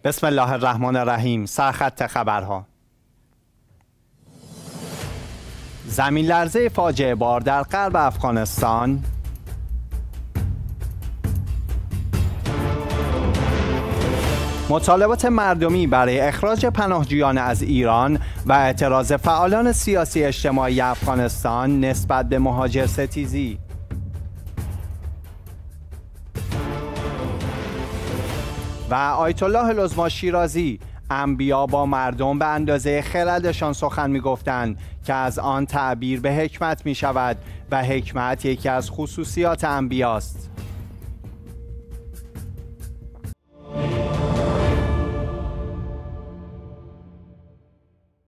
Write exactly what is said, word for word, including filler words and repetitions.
بسم الله الرحمن الرحیم. سرخط خبرها. زمین لرزه فاجعه بار در غرب افغانستان، مطالبات مردمی برای اخراج پناهجویان از ایران و اعتراض فعالان سیاسی اجتماعی افغانستان نسبت به مهاجرستیزی. و آیت الله العظمی شیرازی: انبیا با مردم به اندازه خردشان سخن می‌گفتند که از آن تعبیر به حکمت می شود و حکمت یکی از خصوصیات انبیاست.